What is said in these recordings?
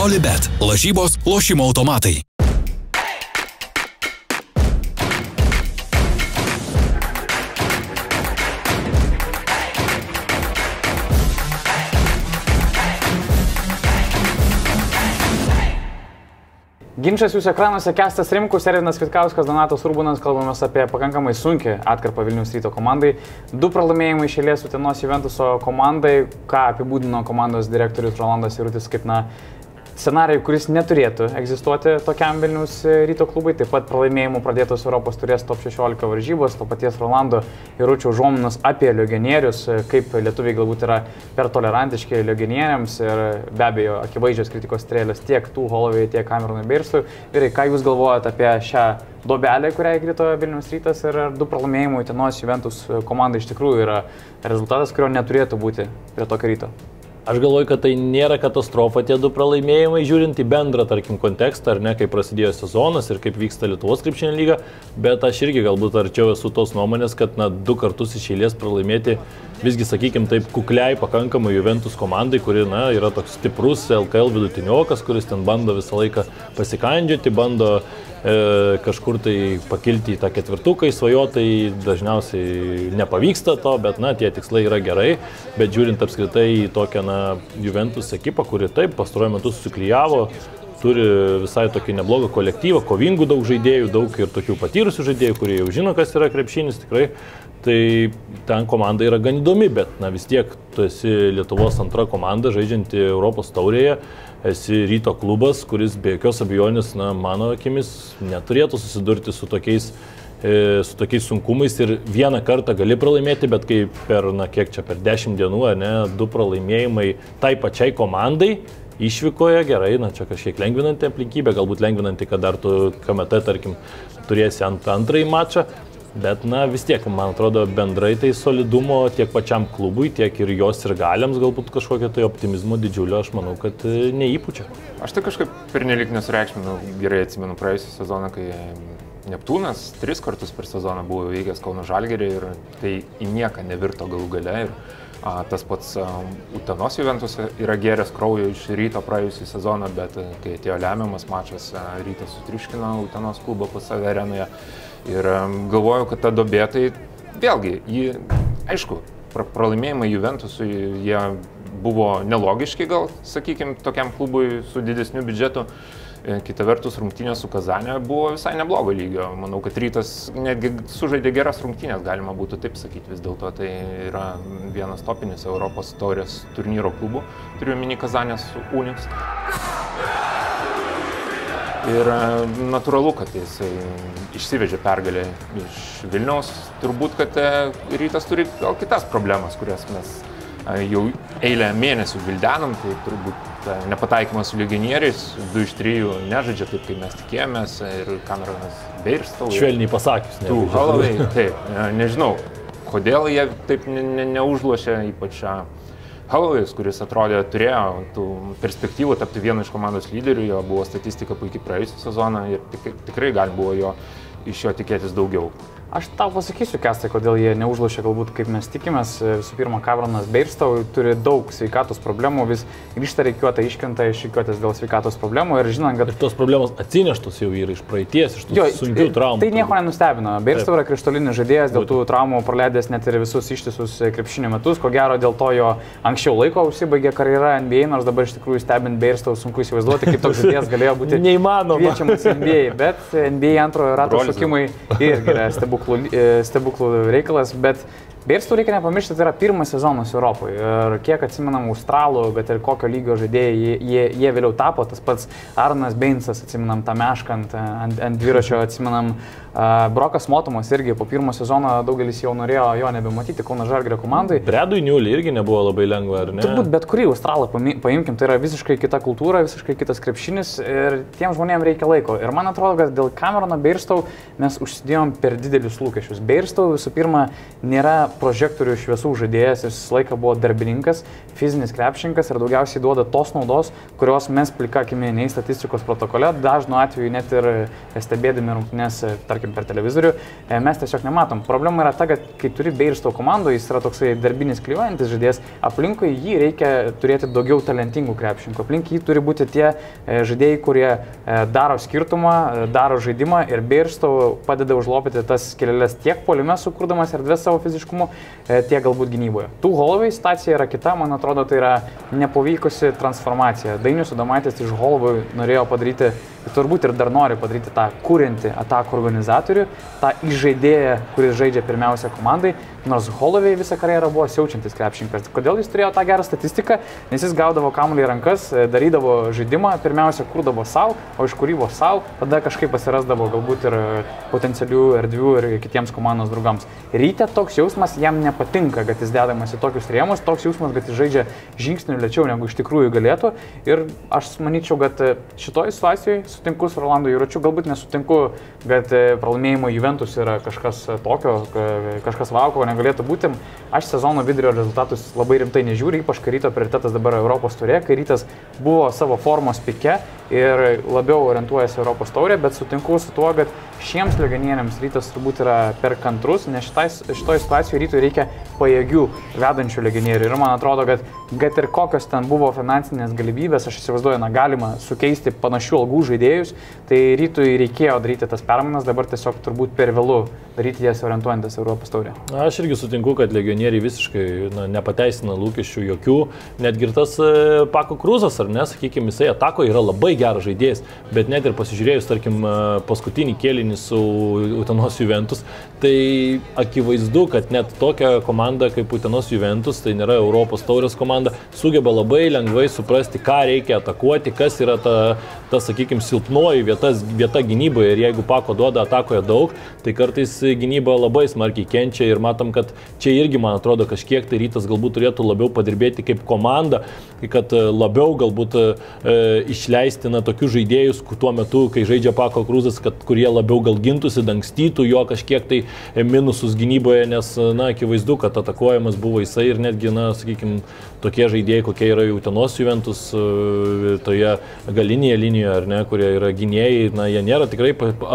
Olibet. Lažybos, lošimo automatai. Ginčas jūsų ekranuose Kęstas Rimkus, Ervinas Vitkauskas, Donatas Urbonas, kalbamės apie pakankamai sunkią atkarpą Vilniaus Ryto komandai. 2 pralaimėjimai iš eilės Utenos Juventuso komandai, ką apibūdino komandos direktorius Rolandas Jarutis kaip scenarijų, kuris neturėtų egzistuoti tokiam Vilniaus Ryto klubui. Taip pat pralaimėjimų pradėtos Europos turės top 16 varžybos, to paties Rolando Jaručio užuominos apie legionierius, kaip lietuviai galbūt yra per tolerantiški legionieriams ir be abejo akivaizdžios kritikos strėlės tiek tų Holloway, tiek Cameronui Beirstui. Ir ką jūs galvojate apie šią duobelę, kurią įkrito Vilniaus Rytas, ir 2 pralaimėjimų Utenos Juventus komandai iš tikrųjų yra rezultatas, kurio neturėtų būti prie tokio ryto? Aš galvoju, kad tai nėra katastrofa tie 2 pralaimėjimai, žiūrint į bendrą, tarkim, kontekstą, ar ne, kaip prasidėjo sezonas ir kaip vyksta Lietuvos krepšinio lyga, bet aš irgi galbūt arčiau esu tos nuomonės, kad 2 kartus iš eilės pralaimėti visgi, sakykime, taip kukliai pakankamai Juventus komandai, kuri, yra toks stiprus LKL vidutiniokas, kuris ten bando visą laiką pasikandžioti, bando kažkur tai pakilti į tą 4-ką, svajotai dažniausiai nepavyksta to, bet tie tikslai yra gerai, bet žiūrint apskritai į tokią Juventus ekipą, kuri taip pastaruoju metu susiklijavo, turi visai tokį neblogą kolektyvą, kovingų daug žaidėjų, daug ir tokių patyrusių žaidėjų, kurie jau žino, kas yra krepšinis tikrai, tai ten komanda yra gan įdomi, bet vis tiek tu esi Lietuvos antra komanda žaidžianti Europos taurėje, esi Ryto klubas, kuris be jokios abejonės, mano akimis, neturėtų susidurti su tokiais sunkumais ir vieną kartą gali pralaimėti, bet kai per 10 dienų, 2 pralaimėjimai tai pačiai komandai išvykoje, gerai, čia kažkiek lengvinanti aplinkybė, galbūt lengvinanti, kad dar tu KMT, tarkim, turėsi antrąjį mačą. Bet vis tiek, man atrodo, bendrai tai solidumo tiek pačiam klubui, tiek ir jos ir galiams galbūt kažkokio tai optimizmo didžiulio, aš manau, kad neįpučia. Aš tai kažkaip pernelyg nesureikšminu, gerai atsimenu praėjusią sezoną, kai Neptūnas 3 kartus per sezoną buvo veikęs Kauno Žalgirį ir tai į nieką nevirto galų gale. Ir tas pats Utenos Juventus yra gėręs kraujo iš Ryto praėjusią sezoną, bet kai atėjo lemiamas mačas, Rytas sutriuškino Utenos klubą pas save arenoje. Ir galvoju, kad ta duobė, tai vėlgi, aišku, pralaimėjimai Juventusui, jie buvo nelogiški gal, sakykime, tokiam klubui su didesniu biudžetu. Kita vertus, rungtynės su Kazanė buvo visai neblogo lygio. Manau, kad Rytas netgi sužaidė geras rungtynės, galima būtų taip sakyti, vis dėlto tai yra vienas topinis Europos taurės turnyro klubų, turiu omeny Kazanės su Unix. Ir natūralu, kad jisai išsivežė pergalę iš Vilniaus. Turbūt, kad Rytas turi gal kitas problemas, kurias mes jau eilę mėnesių vildenam. Tai turbūt nepataikymas su legionieriais, 2 iš 3 nežaidžia taip, kaip mes tikėjomės. Ir Cameronas Beirstau. Švelniai pasakius. Holloway, taip, nežinau, kodėl jie taip neužlošė, ypač Holloway'us, kuris atrodė turėjo tų perspektyvų tapti vienu iš komandos lyderių, jo buvo statistika puikiai praėjusią sezoną ir tikrai gali buvo iš jo tikėtis daugiau. Aš tau pasakysiu, Kęstai, kodėl jie neužlošė galbūt kaip mes tikimės. Visų pirma, Cameronas Beirstau turi daug sveikatos problemų, vis grįžta rikiuotą, iškrenta iš rikiuotės dėl sveikatos problemų ir žinant, kad... Ir tos problemos atsineštos jau yra iš praeities, iš tų sunkių traumų. Tai nieko nenustebino. Beirstau yra krištolinis žaidėjas, dėl tų traumų praleidęs net ir visus ištisus krepšinio metus. Ko gero dėl to jo anksčiau laiko užsibaigė karjera NBA, nors dabar iš tikrųjų stebint Beirstau sunku įsivaizduoti, kaip toks žaidėjas galėjo būti kviečiamas NBA. Bet NBA antrojo rato šokimai irgi yra stebuklų reikalas, bet Beirstau reikia nepamiršti, tai yra pirmas sezonas Europoje ir kiek atsimenam Australų, bet ir kokio lygio žaidėjai jie vėliau tapo, tas pats Arnas Beinsas, atsimenam tą mešką ant dviračio, atsimenam Brokas Motumas irgi po pirmo sezono daugelis jau norėjo jo nebematyti Kauno Žalgirio komandai. Bredui Niuliui irgi nebuvo labai lengva, ar ne? Turbūt bet kurį Australą paimkim, tai yra visiškai kita kultūra, visiškai kitas krepšinis ir tiems žmonėms reikia laiko. Ir man atrodo, kad dėl Camerono Beirstau mes užsidėjom per didelius lūkesčius. Beirstau visų pirma nėra prožektorių šviesų žaidėjas, jis visą laiką buvo darbininkas, fizinis krepšininkas ir daugiausiai duoda tos naudos, kurios mes plika akimi nei statistikos protokole, dažnu atveju net ir stebėdami rungtynes, tarkim, per televizorių, mes tiesiog nematom. Problema yra ta, kad kai turi Beirsto komandoje, jis yra toksai darbinis klijuojantis žaidėjas, aplinkui jį reikia turėti daugiau talentingų krepšininkų, aplink jį turi būti tie žaidėjai, kurie daro skirtumą, daro žaidimą ir Beirsto padeda užlopyti tas skeleles tiek puolime, sukurdamas erdvės savo fiziškumu, tiek galbūt gynyboje. Tų Holloway situacija yra kita, man atrodo, tai yra nepavykusi transformacija. Dainius Adomaitis iš Holloway norėjo padaryti, turbūt ir dar nori padaryti tą kūrintį atakų organizatorių, tą įžaidėją, kuris žaidžia pirmiausia komandai, nors Holloway visą karjerą buvo siaučiantis krepšininkas. Kodėl jis turėjo tą gerą statistiką? Nes jis gaudavo kamuolį į rankas, darydavo žaidimą, pirmiausia kurdavo savo, o iš kūrybos savo, tada kažkaip atsirasdavo galbūt ir potencialių erdvių ir kitiems komandos draugams. Ryte toks jausmas jam nepatinka, kad jis dedamas į tokius rėmus, toks jausmas, kad jis žaidžia žingsnių lėčiau negu iš tikrųjų galėtų. Ir aš manyčiau, kad šitoje situacijoje sutinku su Rolandu Juročiu, galbūt nesutinku, kad pralaimėjimo Juventus yra kažkas tokio, kažkas vau, ko negalėtų būti. Aš sezono vidurio rezultatus labai rimtai nežiūriu, ypač kai Ryto prioritetas dabar Europos taurė, kai Rytas buvo savo formos pike ir labiau orientuojasi Europos taurė, bet sutinku su tuo, kad šiems legionieriams Rytas turbūt yra per kantrus, nes šitoje situacijoje Rytui reikia pajėgių vedančių legionierių. Ir man atrodo, kad ir kokios ten buvo finansinės galimybės, aš įsivaizduoju, galima sukeisti panašių algų žaidėjus, tai Rytui reikėjo daryti tas permainas, dabar tiesiog turbūt per vėlu daryti jas orientuojantis Europos taurė. Aš irgi sutinku, kad legionieriai visiškai nepateisina lūkesčių jokių, netgi ir tas Pako Kruzas, ar ne, sakykime, jisai atako yra labai geras žaidėjas, bet net ir pasižiūrėjus, tarkim, paskutinį kėlinį su Utenos Juventus, tai akivaizdu, kad net tokia komanda kaip Utenos Juventus, tai nėra Europos taurės komanda, sugeba labai lengvai suprasti, ką reikia atakuoti, kas yra ta sakykime, silpnoji vieta gynyboje ir jeigu Pako duoda atakoje daug, tai kartais gynyba labai smarkiai kenčia ir matom, kad čia irgi, man atrodo, kažkiek tai Rytas galbūt turėtų labiau padirbėti kaip komanda, kad labiau galbūt išleisti tokius žaidėjus tuo metu, kai žaidžia Pako Kruzas, kurie labiau gal gintųsi, dangstytų jo kažkiek tai minusus gynyboje, nes, akivaizdu, kad atakuojamas buvo jisai ir netgi, sakykime, tokie žaidėjai, kokie yra Utenos Juventus toje galinėje linijoje, ar ne, kurie yra gynėjai, jie nėra tikrai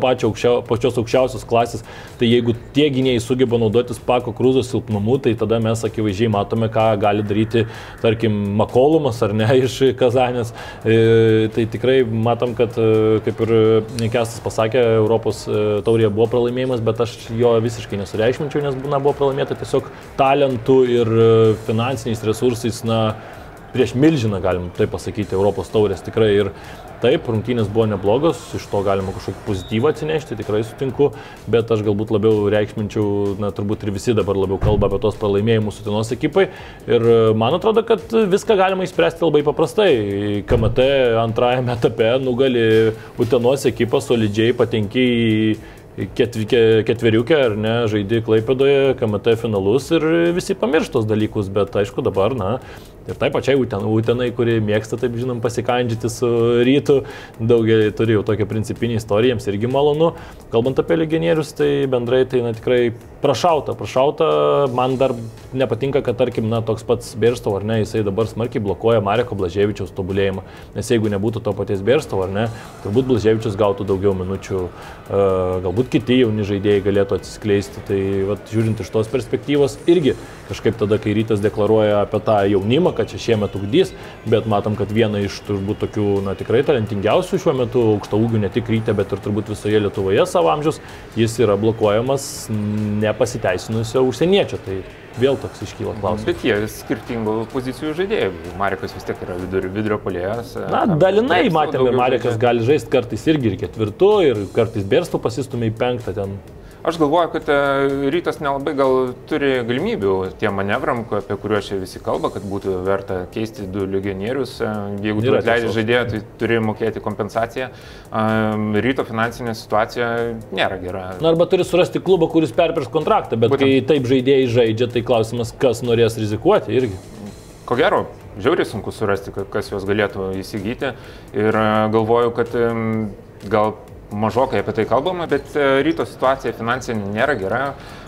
pačios aukščiausios klasės, tai jeigu tie gynėjai sugeba naudotis Pako Kruzo silpnumu, tai tada mes akivaizdžiai matome, ką gali daryti, tarkim, Makolumas, ar ne, iš Kazanės, tai tikrai matom, kad, kaip ir Kestas pasakė, Europos taurėje buvo pralaimėjimas, bet aš jo visiškai nesureikšminčiau, nes buvo pralaimėta tiesiog talentų ir finansiniais resursais, prieš milžiną, galim taip pasakyti, Europos taurės tikrai. Ir taip, rungtynės buvo neblogos, iš to galima kažkokį pozityvą atsinešti, tikrai sutinku, bet aš galbūt labiau reikšminčiau, turbūt ir visi dabar labiau kalba apie tos pralaimėjimus Utenos ekipai. Ir man atrodo, kad viską galima išspręsti labai paprastai. KMT antrajame etape nugali Utenos ekipą solidžiai, patenki į ketveriukę, ar ne, žaidži Klaipėdoje, KMT finalus ir visi pamirštos dalykus, bet aišku dabar, ir tai pačiai Utenai, kuri mėgsta, taip žinom, pasikandžioti su Rytu, daugelį turi jau tokią principinį istoriją, jiems irgi malonu. Kalbant apie legionierius, tai bendrai tai tikrai prašauta. Man dar nepatinka, kad tarkim, toks pats Beirsto, ar ne, jisai dabar smarkiai blokuoja Mareko Blaževičiaus tobulėjimą, nes jeigu nebūtų to paties Beirsto, ar ne, turbūt Blaževičius gautų daugiau minučių, galbūt kiti jauni žaidėjai galėtų atsiskleisti, tai žiūrint iš tos perspektyvos irgi kažkaip tada, kai Rytas deklaruoja apie tą jaunimą, kad čia šiemet ugdys, bet matom, kad viena iš turbūt tokių tikrai talentingiausių šiuo metu aukštaūgių ne tik Ryte, bet ir turbūt visoje Lietuvoje savo amžiaus, jis yra blokuojamas nepasiteisinusio užsieniečio. Tai vėl toks iškyla klausimas. Bet jie skirtingų pozicijų žaidėjai. Marekas vis tiek yra vidurio puolėjas. Dalinai matėme, Marekas gali žaisti kartais irgi ir ketvirtu, ir kartais Beirsto pasistumė į penktą ten. Aš galvoju, kad Rytas nelabai gal turi galimybių tiem manevram, apie kuriuos čia visi kalba, kad būtų verta keisti du legionierius. Jeigu tu atleidži žaidėją, tai turi mokėti kompensaciją. Ryto finansinė situacija nėra gera. Arba turi surasti klubą, kuris perpirks kontraktą, bet kai taip žaidėjai žaidžia, tai klausimas, kas norės rizikuoti irgi. Ko gero, žiauriai sunku surasti, kas juos galėtų įsigyti. Ir galvoju, kad gal mažokai apie tai kalbama, bet Ryto situacija finansinė nėra gera.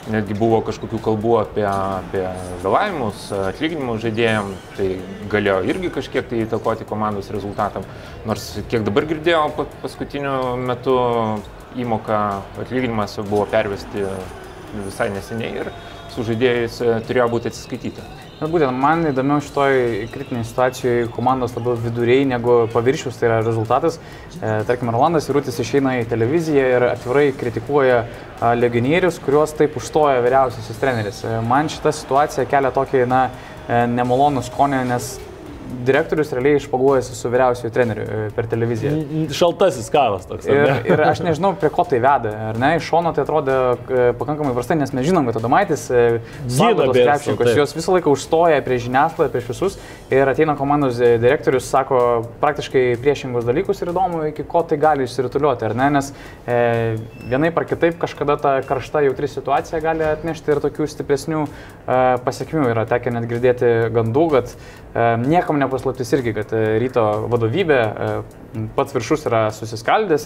netgi buvo kažkokių kalbų apie vėlavimus, atlyginimus žaidėjim, tai galėjo irgi kažkiek tai įtakoti komandos rezultatam. Nors kiek dabar girdėjau, paskutiniu metu įmoka atlyginimas buvo pervesti visai neseniai ir su žaidėjais turėjo būti atsiskaityti. Bet būtent man įdomiau šitoj kritinėje situacijoje komandos labiau viduriai negu paviršius, tai yra rezultatas. Tarkim, Rolandas Seirutis išeina į televiziją ir atvirai kritikuoja legionierius, kuriuos taip užstoja vyriausiasis treneris. Man šita situacija kelia tokį, nemalonų skonį, nes direktorius realiai išpaguojasi su vyriausiųjų treneriu per televiziją. Šaltasis karas toks. Ir aš nežinau, prie ko tai veda. Ar ne? Iš šono tai atrodė pakankamai prastai, nes mes žinom, kad Adomaitis saugo tos krepšininkus, juos visą laiką užstoja prieš žiniasklaidą, prieš visus. Ir ateina komandos direktorius, sako praktiškai priešingus dalykus ir įdomu, iki ko tai gali išsirituliuoti, ar ne? Nes vienaip ar kitaip kažkada ta karšta jautri situacija gali atnešti ir tokių stipresnių pasiekmių. Yra tekę net girdėti gandų, kad niekam nepaslaptis irgi, kad Ryto vadovybė, pats viršus yra susiskaldęs,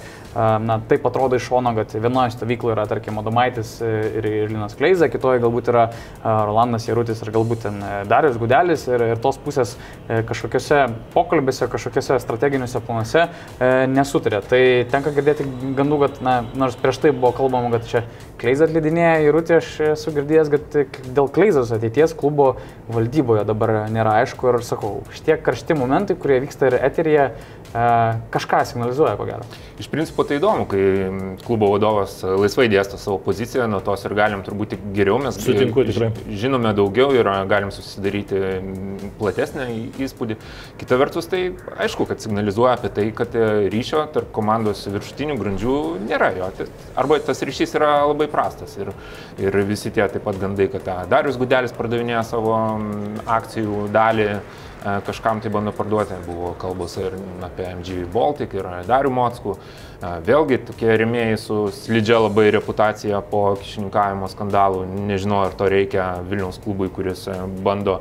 taip atrodo iš šono, kad vienoje stovykloje yra, tarkim, Adomaitis ir Linas Kleiza, kitoje galbūt yra Rolandas Seirutis ir galbūt ten Darius Gudelis ir tos pusės kažkokiuose pokalbėse, kažkokiuose strateginiuose planuose nesutarė. Tai tenka girdėti gandų, kad, nors prieš tai buvo kalbama, kad čia Kleiza atleidinėja Seirutį, aš esu girdėjęs, kad dėl Kleizos ateities klubo valdyboje dabar nėra aišku ir sakau, šitie karšti momentai, kurie vyksta ir eteryje, kažką signalizuoja, ko gero. Iš principo tai įdomu, kai klubo vadovas laisvai dėsto savo poziciją, nuo tos ir galim turbūt geriau, mes žinome daugiau ir galim susidaryti platesnį įspūdį. Kita vertus, tai aišku, kad signalizuoja apie tai, kad ryšio tarp komandos viršutinių grandžių nėra jo. Arba tas ryšys yra labai prastas ir visi tie taip pat gandai, kad Darius Gudelis pardavinėja savo akcijų dalį, kažkam tai bando parduoti, buvo kalbos ir apie MGV Baltic ir Darių Mockų. Vėlgi tokie rėmėjai su slidžia labai reputacija po kyšininkavimo skandalų, nežinau, ar to reikia Vilniaus klubui, kuris bando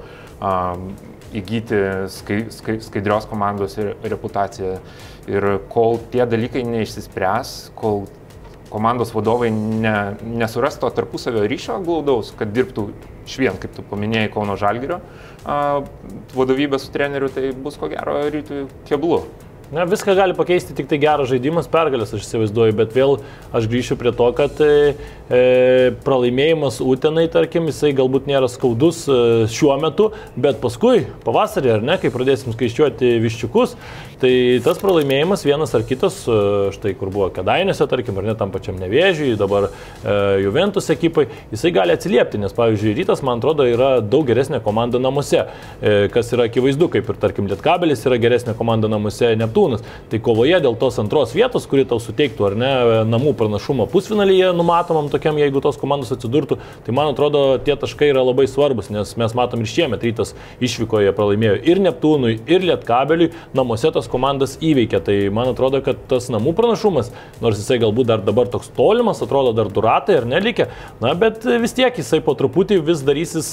įgyti skaidrios komandos reputaciją. Ir kol tie dalykai neišsispręs, kol komandos vadovai nesuras to tarpusavio ryšio glaudaus, kad dirbtų švien, kaip tu paminėjai, Kauno Žalgirio vadovybė su treneriu, tai bus ko gero Rytui keblu. Viską gali pakeisti tik tai geras žaidimas, pergalės, aš įsivaizduoju, bet vėl aš grįšiu prie to, kad pralaimėjimas Utenai, tarkim, jisai galbūt nėra skaudus šiuo metu, bet paskui, pavasarį, ar ne, kai pradėsim skaičiuoti viščiukus, tai tas pralaimėjimas vienas ar kitas, štai kur buvo Kėdainiuose, tarkim, ar ne tam pačiam Nevėžiui, dabar Juventus ekipai, jisai gali atsiliepti, nes, pavyzdžiui, Rytas, man atrodo, yra daug geresnė komanda namuose, kas yra akivaizdu, kaip ir, tarkim, Lietkabelis yra geresnė komanda namuose, Neptūnas. Tai kovoje dėl tos antros vietos, kuri tau suteiktų, ar ne, namų pranašumą pusfinalyje numatomam tokiam, jeigu tos komandos atsidurtų, tai man atrodo, tie taškai yra labai svarbus, nes mes matom ir šiemet Rytas išvykoje pralaimėjo ir Neptūnui, ir Lietkabeliui, namuose tos komandas įveikė. Tai man atrodo, kad tas namų pranašumas, nors jisai galbūt dar dabar toks tolimas, atrodo dar du ratai ar nelikė, bet vis tiek jisai po truputį vis darysis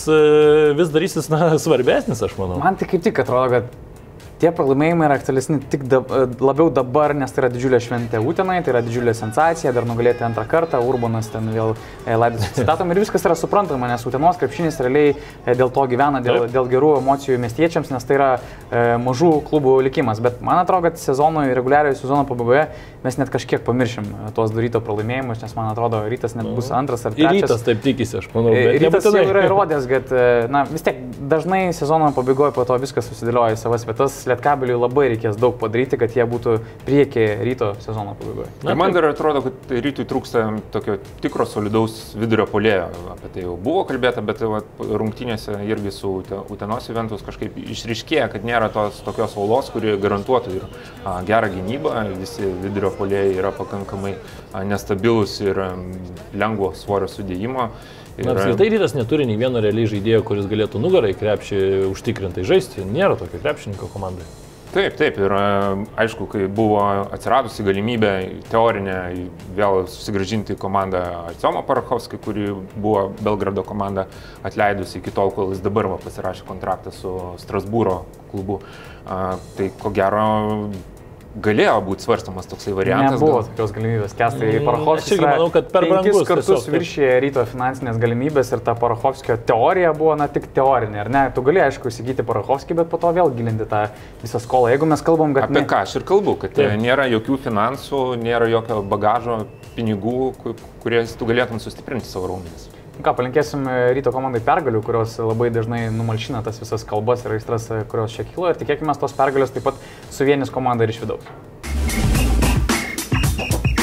svarbesnis, aš manau. Man tik kaip tik atrodo, kad tie pralaimėjimai yra aktualesni tik labiau dabar, nes tai yra didžiulė šventė Utenai, tai yra didžiulė sensacija, dar nugalėti antrą kartą, Urbanas ten vėl laidas citatom ir viskas yra suprantama, nes Utenos krepšinis realiai dėl to gyvena, dėl gerų emocijų miestiečiams, nes tai yra mažų klubų likimas. Bet man atrodo, kad reguliariojo sezono pabaigoje mes net kažkiek pamiršim tuos Ryto pralaimėjimus, nes man atrodo, Rytas net bus antras ar trečias. Ir Rytas taip tikisi, aš manau. Rytas jau yra įrodęs, kad vis tiek dažnai sezono pabaigoje po to viskas susidėlioja į savas vietas. Lietkabeliui labai reikės daug padaryti, kad jie būtų priekyje Ryto sezono pabaigoje. Man dar atrodo, kad Rytui trūksta tokio tikro solidaus vidurio puolėjo. Apie tai jau buvo kalbėta, bet rungtynėse irgi su Utenos Juventus kažkaip išryškėja, kad nėra tokios aulos, kuri garantuotų ir gerą gynybą. Visi vidurio puolėjai yra pakankamai nestabilus ir lengvo svorio sudėjimo. Apskritai Rytas neturi nei vieno realiai žaidėjo, kuris galėtų nugarai krepšį užtikrintai žaisti. Nėra tokio krepšininko komandai. Taip. Ir aišku, kai buvo atsiradusi galimybė teorinė vėl susigrąžinti komandą Artiomo Parachovskį, kuri buvo Belgrado komanda atleidusi iki tol, kol jis dabar pasirašė kontraktą su Strasbūro klubu. Tai ko gero galėjo būti svarstamas toksai variantas. Nebuvo tokios galimybės, Kestai. Parachovskis irgi manau, kad per brangus 5 kartus tiesiog, taip. viršė Ryto finansinės galimybės ir ta Parachovskio teorija buvo, tik teorinė, ar ne? Tu gali, aišku, įsigyti Parachovskį, bet po to vėl gilinti tą visą skolą. Jeigu mes kalbam, kad... Apie ką aš ir kalbu, kad nėra jokių finansų, nėra jokio bagažo, pinigų, kuriais tu galėtum sustiprinti savo raumenis. Ką, palinkėsim Ryto komandai pergalių, kurios labai dažnai numalšina tas visas kalbas ir aistras, kurios čia kilo, ir tikėkime, tos pergalės taip pat suvienys komandą ir iš vidaus.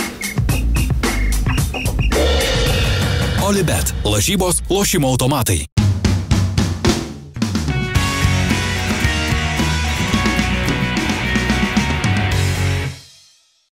Olibet. Lažybos, lošimo automatai.